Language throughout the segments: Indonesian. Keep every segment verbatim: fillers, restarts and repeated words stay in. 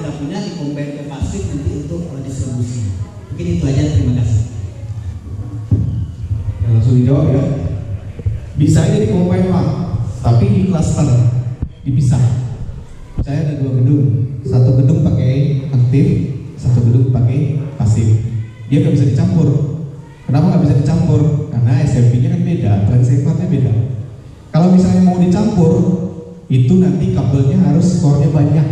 kita punya dikombin ke pasif nanti untuk distribusi. Mungkin itu aja, terima kasih. Ya, langsung dijawab ya. Bisa aja dikombin Pak, tapi di cluster, dipisah. Saya ada dua gedung, satu gedung pakai aktif, satu gedung pakai pasif. Dia nggak bisa dicampur. Kenapa nggak bisa dicampur? Karena S M P-nya kan beda, transceivernya beda. Kalau misalnya mau dicampur, itu nanti kabelnya harus core-nya banyak.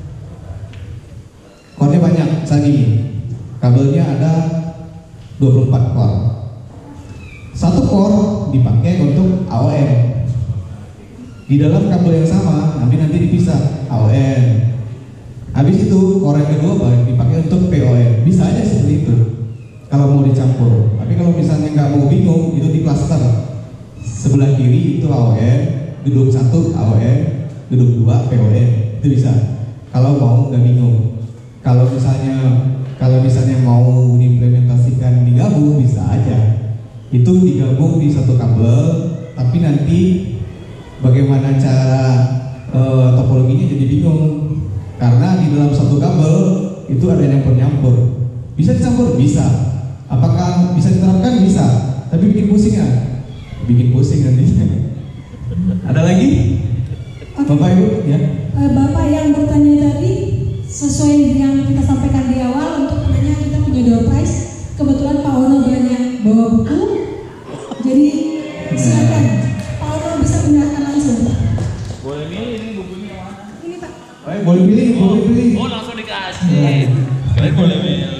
Core-nya banyak, misalnya gini, kabelnya ada dua puluh empat core. Satu core dipakai untuk A O N. Di dalam kabel yang sama, tapi nanti dipisah A O N. Habis itu core yang kedua dipakai untuk P O N. Bisa aja seperti itu kalau mau dicampur. Tapi kalau misalnya nggak mau bingung, itu di cluster. Sebelah kiri itu A O N, gedung satu A O N, gedung dua P O N. Itu bisa. Kalau mau nggak bingung. Kalau misalnya kalau misalnya mau diimplementasikan digabung, bisa aja. Itu digabung di satu kabel, tapi nanti bagaimana cara e, topologinya jadi bingung. Karena di dalam satu kabel itu ada nyampur-nyampur. Bisa dicampur? Bisa. Apakah bisa diterapkan? Bisa. Tapi bikin pusing ya? Bikin pusing nantinya. Ada lagi? Okay. Bapak Ibu ya? Bapak yang bertanya tadi sesuai yang kita sampaikan di awal, untuk penanya kita punya door prize. Kebetulan Pak Ono banyak bawa buku, jadi silakan Pak Ono bisa menjelaskan langsung. Boleh milih ini bukunya mana? Ini Pak. Baik, boleh pilih, boleh pilih. Oh langsung dikasih. Kalian boleh milih.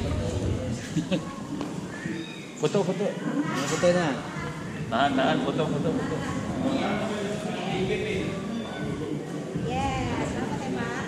Foto, foto. Fotonya. Tahan, tahan, foto, foto, foto. Yes, selamat ya Pak.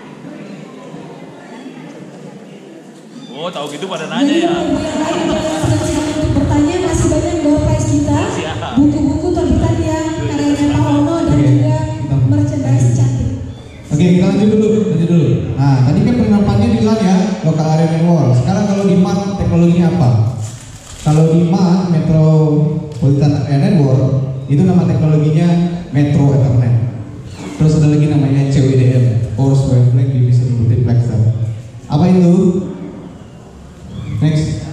Oh, tahu gitu pada nanya ya. Yang lain untuk bertanya, masih banyak door prize kita, buku-buku terbitan yang karyanya Pak Ono dan juga merchandise cantik. Oke, kita lanjut dulu, lanjut dulu. Nah, tadi kan penerapannya di L A N ya, local area network. Sekarang kalau di M A N teknologinya apa? Kalau di M A N Metropolitan Area Network, itu nama teknologinya Metro Ethernet. Terus ada lagi namanya C W D M, Coarse Wavelength Division Multiplexer. Apa itu? Next.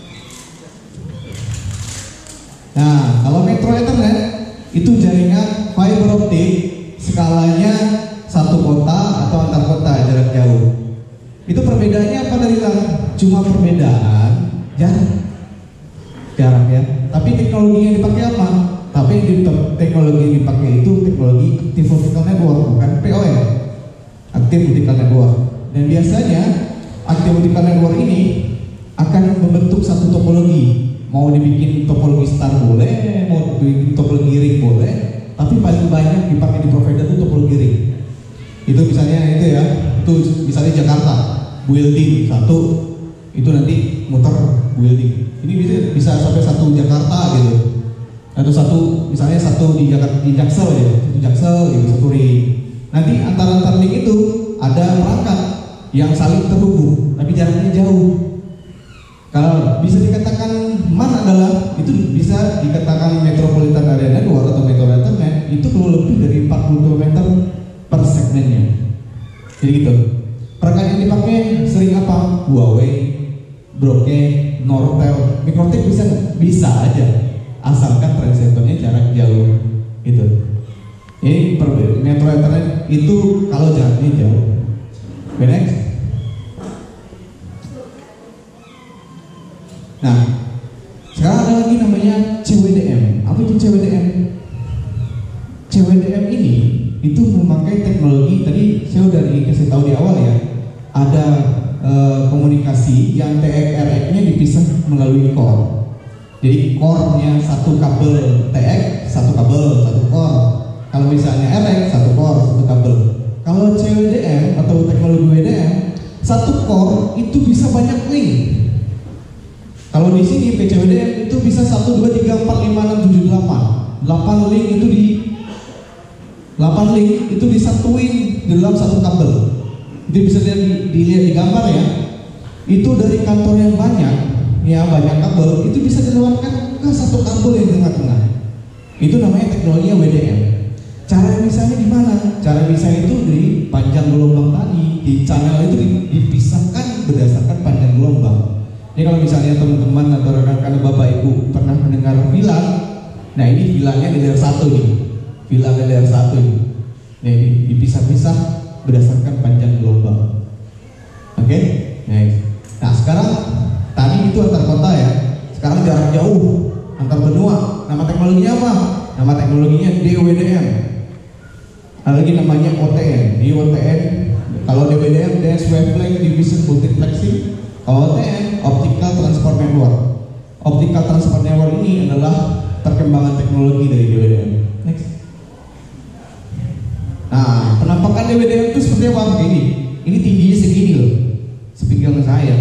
Nah, kalau Metro Ethernet itu jaringan fiber optik skalanya satu kota atau antar kota jarak jauh. Itu perbedaannya apa dari L A N? Cuma perbedaan jarak. Jarak ya. Tapi teknologi yang dipakai apa? Tapi teknologi yang dipakai itu teknologi Active Optical Network, bukan P O N. Active Optical Network. Dan biasanya Active Optical Network ini akan membentuk satu topologi. Mau dibikin topologi star boleh, mau dibikin topologi ring boleh, tapi paling banyak dipakai di provider itu topologi ring. Itu misalnya itu ya, itu misalnya Jakarta, building satu, itu nanti muter building. Ini bisa bisa sampai satu Jakarta gitu, atau satu misalnya satu di Jakarta di Jaksel ya, satu Jaksel gitu, satu ring. Nanti antar-antar link itu ada perangkat yang saling terhubung, tapi jaraknya jauh. Kalau bisa dikatakan M A N adalah itu bisa dikatakan Metropolitan Area Network atau Metro Ethernet itu perlu lebih dari empat puluh kilometer per segmennya. Jadi gitu. Perangkat yang dipakai sering apa? Huawei, Broadcom, Nortel, Mikrotik bisa bisa aja, asalkan transceivernya jarak jauh gitu. Ini Metro Ethernet itu kalau jaraknya jauh. Next. Nah, sekarang ada lagi namanya C W D M. Apa itu C W D M? C W D M ini itu memakai teknologi, tadi saya udah dikasih tahu di awal ya, ada e, komunikasi yang T X R X-nya dipisah melalui core. Jadi core-nya satu kabel T X, satu kabel, satu core. Kalau misalnya R X, satu core, satu kabel. Kalau C W D M atau teknologi W D M, satu core itu bisa banyak link. Kalau di sini P C W D M itu bisa satu, dua, tiga, empat, lima, enam, tujuh, delapan. delapan link itu di delapan link itu disatuin di dalam satu kabel. Itu bisa dilihat, dilihat di gambar ya. Itu dari kantor yang banyak, ya banyak kabel, itu bisa dilewatkan ke satu kabel yang di tengah-tengah. Itu namanya teknologi W D M. Cara misalnya di mana? Cara misalnya itu dari panjang gelombang tadi di channel itu Ini kalau misalnya teman-teman atau rekan-rekan Bapak Ibu pernah mendengar VLAN, nah ini VLAN-nya di layer satu nih, VLAN di layer satu ini. Nah ini dipisah-pisah berdasarkan panjang gelombang. Oke, okay? Nice. Nah sekarang tadi itu antar kota ya, sekarang jarak jauh antar benua. Nama teknologinya apa? Nama teknologinya D W D M. Ada lagi namanya O T N. Di O T N, kalau D W D M Dense Wavelength Division Multiplexing. Kalau O T N, Optical Transport Network. Optical Transport Network ini adalah perkembangan teknologi dari D W D M. Next. Nah, penampakan D W D M itu seperti apa? Ini, ini tingginya segini loh, sepinggang saya.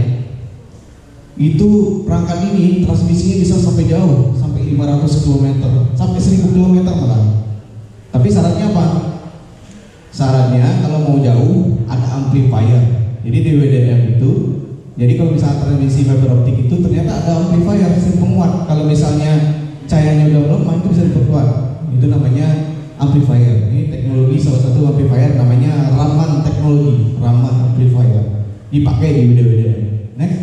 Itu perangkat ini transmisinya bisa sampai jauh, sampai lima ratus kilometer, sampai seribu kilometer malah. Tapi syaratnya apa? Syaratnya kalau mau jauh ada amplifier. Jadi D W D M itu, jadi kalau misalnya transmisi fiber optik itu ternyata ada amplifier, sistem penguat. Kalau misalnya cahayanya udah melemah itu bisa diperkuat. Itu namanya amplifier. Ini teknologi salah satu amplifier namanya Raman teknologi, Raman amplifier. Dipakai di D W D M. Next.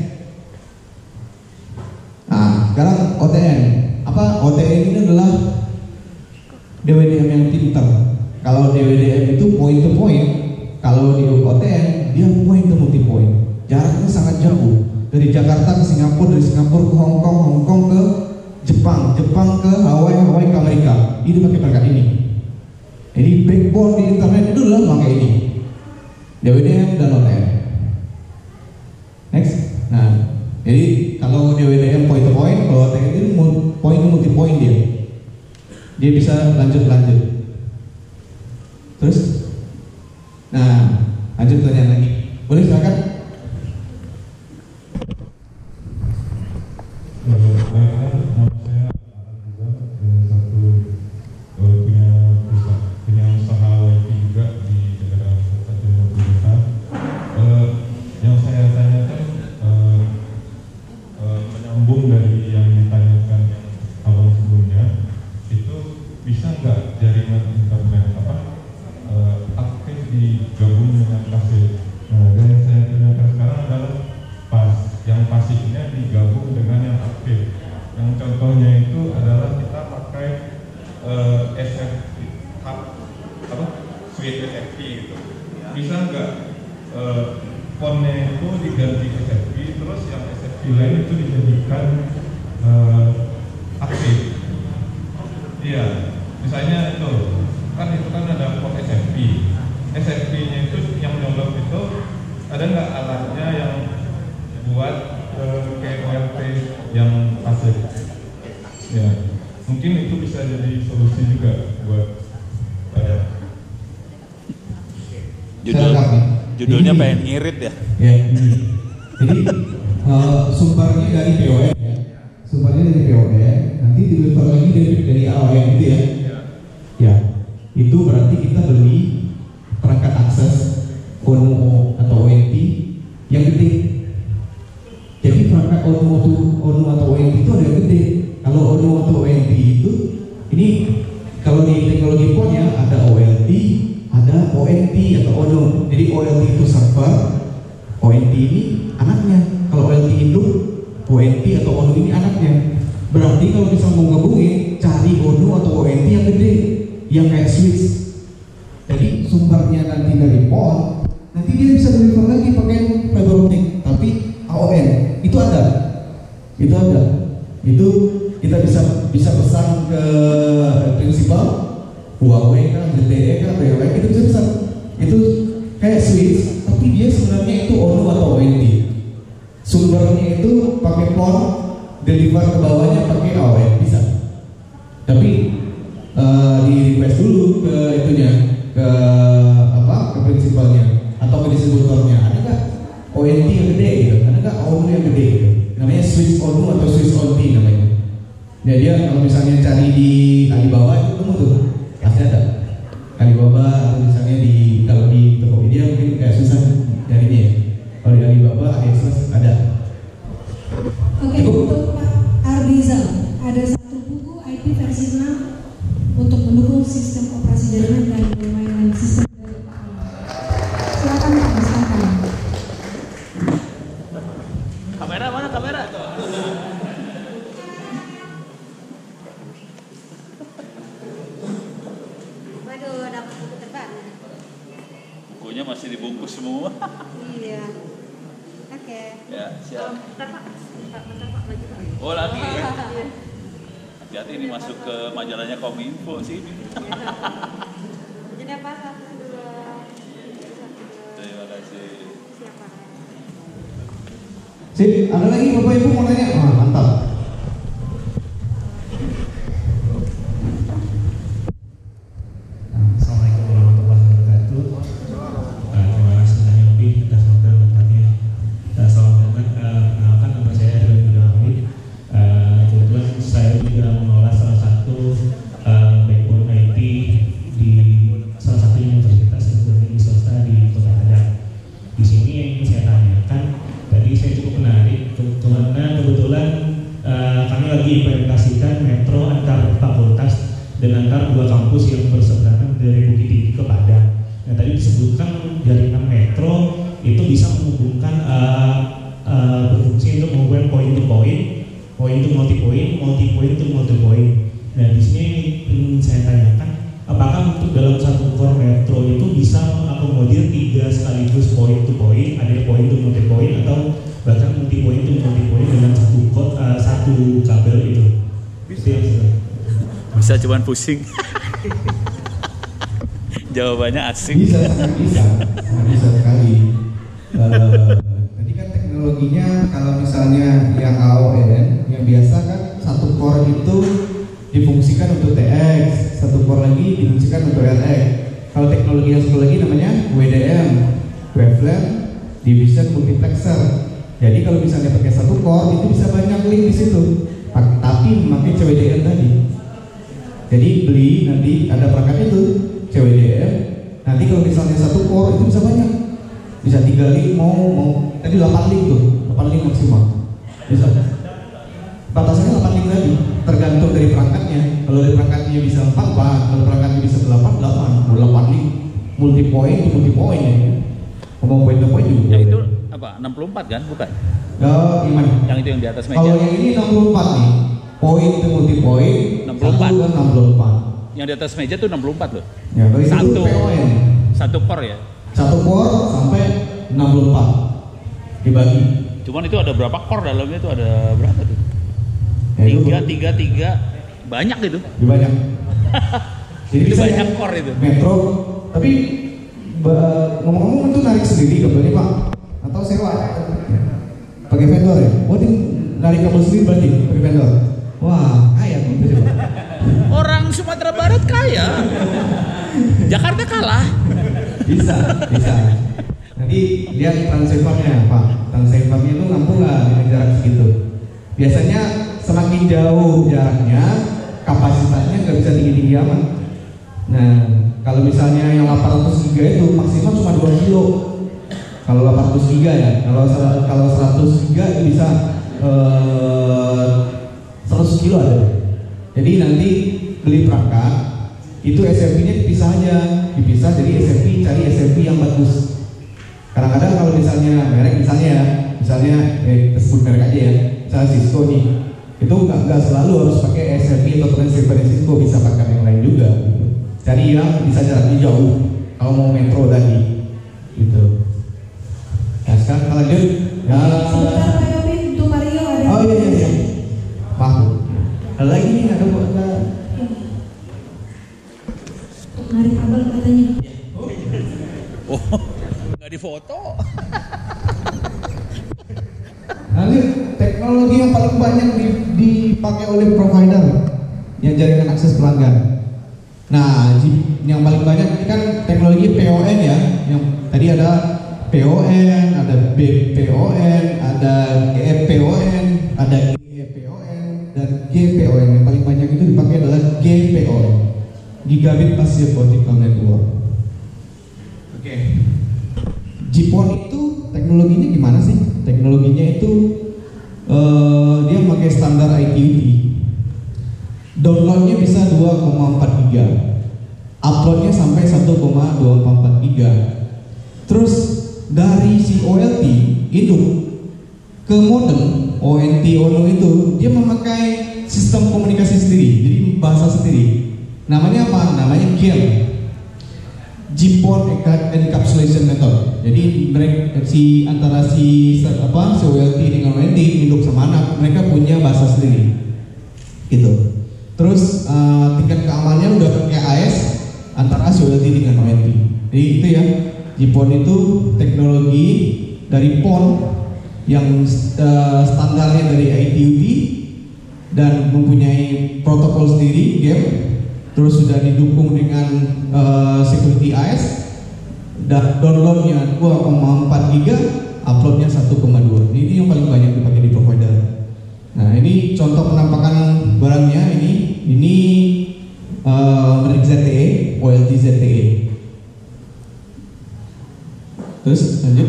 Nah, sekarang O T N. Apa? O T N ini adalah D W D M yang pintar. Kalau D W D M itu point to point, kalau di O T N dia point to multi point. Jaraknya sangat jauh. Dari Jakarta ke Singapura, dari Singapura ke Hong Kong, Hong Kong ke Jepang, Jepang ke Hawaii, Hawaii ke Amerika. Ini pakai perangkat ini. Jadi backbone di internet itu adalah pakai ini. D W D M dan O T N. Next. Nah, jadi kalau D W D M point to point, kalau O T N itu point to multi point dia. Dia bisa lanjut-lanjut. Terus, nah, lanjut pertanyaan lagi. Boleh silakan. Judulnya pengen ngirit ya. Ya. Jadi uh, sumbernya dari P O N ya. Sumbernya dari P O N, nanti deliver lagi dari dari A O N gitu ya. Ya. Itu berarti kita beli perangkat akses ONU atau O N T yang gede. Jadi perangkat ONU ONU atau O N T itu ada yang gede. Kalau ONU atau O N T itu ini kalau di teknologi pon ya ada O L T, ada O N T atau ONU. Jadi O L T itu server, O N T ini anaknya. Kalau O L T induk, O N T atau ONU ini anaknya. Berarti kalau bisa mau gabungin, cari ONU atau O N T yang gede, yang kayak switch. Jadi sumbernya nanti dari P O N, nanti dia bisa deliver lagi pakai fiber optik. Tapi A O N itu ada, itu ada. Itu kita bisa bisa pesan ke prinsipal Huawei kan, Z T E kan, B W I itu bisa pesan. Itu kayak switch, tapi dia sebenarnya itu ONU atau O N T. Sumbernya itu pakai P O N, deliver ke bawahnya pakai A O N bisa. Tapi uh, di request dulu ke itunya, ke apa, ke prinsipalnya atau ke distributornya. Ada nggak O N T yang gede gitu? Ada nggak ONU yang gede gitu? Namanya switch ONU atau switch O N T namanya. Ya dia kalau misalnya cari di Alibaba itu ketemu tuh, pasti ada. Alibaba atau misalnya di kalau di Tokopedia mungkin kayak susah nyarinya ya. Kalau di Alibaba, AliExpress ada. Oke, untuk Pak Ardiza ada satu buku I P versi enam untuk mendukung sistem operasi jaringan dan permainan sistem dari Pak. Silakan Pak, silakan. Kamera mana kamera? semua. Iya. Oke. Ya, siap. Bentar Pak. Bentar, bentar Pak, lagi Pak. Oh, lagi. Iya. Hati-hati ini masuk ke majalahnya Kominfo sih ini. Jadi apa? Satu, dua, satu, dua. Terima kasih. Siapa? Sip, ada lagi Bapak Ibu mau nanya? Wah, mantap. Assalamualaikum warahmatullahi wabarakatuh. Uh, terima kasih Tanya Ubi atas waktu dan tempatnya. Uh, Selamat datang. Uh, Kenalkan nama saya Edwin Hamid. Uh, Kebetulan saya juga mengelola salah satu uh, backbone I T di salah satu universitas yang berdiri swasta di Kota Padang. Di sini yang ingin saya tanyakan, tadi saya cukup menarik karena kebetulan uh, kami lagi implementasikan metro antar fakultas dan antar dua kampus yang berseberangan dari Bukit Tinggi ke Padang. Nah, tadi disebutkan jaringan metro itu bisa menghubungkan uh, uh, berfungsi untuk menghubungkan point to point, point to multi point, multi point to multi point. Nah, di sini ingin saya tanyakan, apakah untuk dalam satu core metro itu bisa mengakomodir tiga sekaligus point to point, ada point to multi point atau bahkan multi point to multi point dengan satu code, uh, satu kabel itu? Bisa. Bisa cuman pusing. Jawabannya asing. Bisa, sangat bisa, sangat bisa sekali. Uh, tadi kan teknologinya kalau misalnya yang A O N, yang biasa kan satu core itu difungsikan untuk T X, satu core lagi difungsikan untuk L X. Kalau teknologi yang satu lagi namanya W D M, Wavelength Division Multiplexer. Jadi kalau misalnya pakai satu core itu bisa banyak link di situ, tapi memakai C W D M tadi. Jadi beli nanti ada perangkat itu C W D M. Nanti kalau misalnya satu core itu bisa banyak, bisa tiga link mau mau tadi delapan link tuh, delapan link maksimal. Bisa. Batasannya delapan link tadi, tergantung dari perangkatnya. Kalau dari perangkatnya bisa empat, empat. Kalau perangkatnya bisa delapan, delapan. Mau delapan link, multi point, multi point ya. Ngomong point to point juga. Yang itu apa? enam puluh empat kan? Bukan? Oh, gimana? Yang itu yang di atas meja. Kalau yang ini enam puluh empat nih. Point to multi point, enam puluh empat. satu kan enam puluh empat. Yang di atas meja tuh enam puluh empat loh. Ya, kalau itu Satu. P O N. Satu core ya. Satu core sampai enam puluh empat dibagi. Cuman itu ada berapa core dalamnya itu ada berapa tuh? Ya, itu Tiga, tiga, tiga. Banyak itu. lebih banyak. Jadi Itu bisa banyak ya, core itu. Metro, tapi ba- ngomong-ngomong itu narik sendiri kabelnya Pak? Atau sewa? Pakai vendor ya? Oh ini narik kabel sendiri berarti pakai vendor? Wah, kaya gitu coba. Orang Sumatera Barat kaya. Jakarta kalah. Bisa, bisa. Nanti lihat transceivernya Pak. Transceivernya itu mampu nggak dengan jarak segitu? Biasanya semakin jauh jaraknya, kapasitasnya nggak bisa tinggi-tinggi amat. Nah, kalau misalnya yang delapan ratus giga itu maksimal cuma dua kilo. Kalau delapan ratus giga ya, kalau kalau seratus giga itu bisa eh, seratus kilo ada. Jadi nanti beli perangkat itu S M P-nya dipisah aja, dipisah jadi S M P, cari S M P yang bagus. Kadang-kadang kalau misalnya merek misalnya ya, misalnya eh sebut merek aja ya, misalnya Cisco nih, itu nggak nggak selalu harus pakai S M P atau transceiver Cisco, bisa pakai yang lain juga. Gitu. Cari yang bisa jaraknya jauh, kalau mau metro tadi, gitu. Nah sekarang kita lanjut. Ya. Sebentar Pak Yopi, untuk Mario ada. Oh iya iya iya. Maaf. Ada lagi nih, ada buat ada. Narik kabel katanya. Oh, nggak difoto. Nanti teknologi yang paling banyak dipakai oleh provider yang jaringan akses pelanggan. Nah, yang paling banyak ini kan teknologi P O N ya. Yang tadi ada P O N, ada B P O N, ada E P O N, ada G P O N, dan G P O N. Yang paling banyak itu dipakai adalah G P O N, Gigabit Passive Optical Network. Oke. Okay. G P O N itu teknologinya gimana sih? Teknologinya itu uh, dia pakai standar I P v four. Downloadnya bisa dua koma empat giga, uploadnya sampai satu koma dua empat giga. Terus dari si O L T itu ke modem O N T O N O itu dia memakai sistem komunikasi sendiri, jadi bahasa sendiri. Namanya apa? Namanya G A M. G-PON encapsulation method. Jadi mereka si antara si apa si O L T dengan O N T, induk sama anak, mereka punya bahasa sendiri. Gitu. Terus uh, tingkat keamanannya udah pakai A S antara si O L T dengan O N T. Jadi itu ya, G-PON itu teknologi dari P O N yang uh, standarnya dari I T U T dan mempunyai protokol sendiri game. Terus sudah didukung dengan uh, security A S dan downloadnya dua koma empat giga, uploadnya satu koma dua. Ini yang paling banyak dipakai di provider. Nah ini contoh penampakan barangnya. Ini ini uh, merek Z T E, O L T Z T E. Terus lanjut.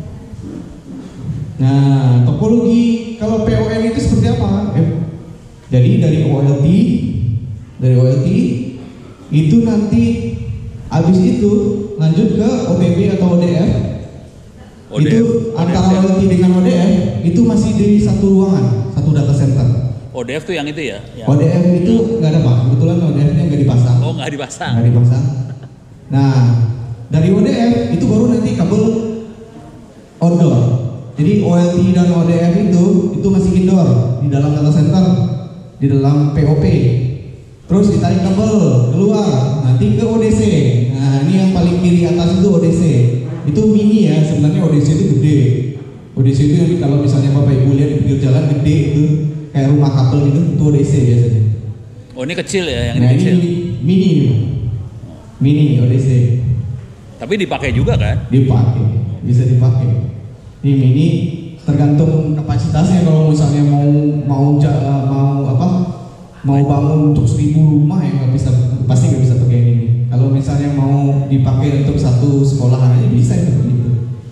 Nah topologi kalau P O N itu seperti apa? Eh, jadi dari O L T dari O L T itu nanti habis itu lanjut ke O T P atau O D F. O D F, itu antara O L T dengan O D F itu masih di satu ruangan, satu data center. O D F tuh yang itu ya? Yang O D F itu nggak ada Pak, kebetulan O D F-nya nggak dipasang. Oh nggak dipasang. Nggak dipasang. Nah dari O D F itu baru nanti kabel outdoor. Jadi O L T dan O D F itu itu masih indoor di dalam data center, di dalam P O P. Terus ditarik kabel keluar, nanti ke O D C. Nah ini yang paling kiri atas itu O D C. Itu mini ya, sebenarnya O D C itu gede. O D C itu nanti kalau misalnya Bapak Ibu lihat di pinggir jalan gede itu kayak rumah kabel gitu, itu O D C biasanya. Oh ini kecil ya, yang nah, ini kecil. Ini mini, mini O D C. Tapi dipakai juga kan? Dipakai, bisa dipakai. Ini mini tergantung kapasitasnya. Kalau misalnya mau mau mau apa? Mau bangun untuk seribu rumah ya nggak bisa, pasti nggak bisa pakai ini. Kalau misalnya mau dipakai untuk satu sekolahan aja bisa itu gitu.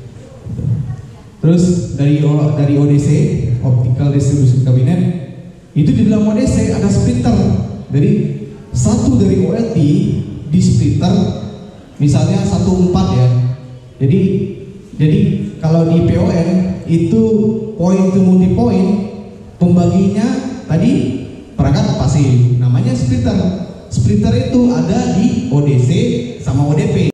Terus dari O, dari O D C, Optical Distribution Cabinet, itu di dalam O D C ada splitter. Dari satu dari O L T di splitter, misalnya satu empat ya. Jadi jadi kalau di P O N itu point to multi point, pembaginya tadi perangkat pasif, namanya splitter. Splitter itu ada di O D C sama O D P.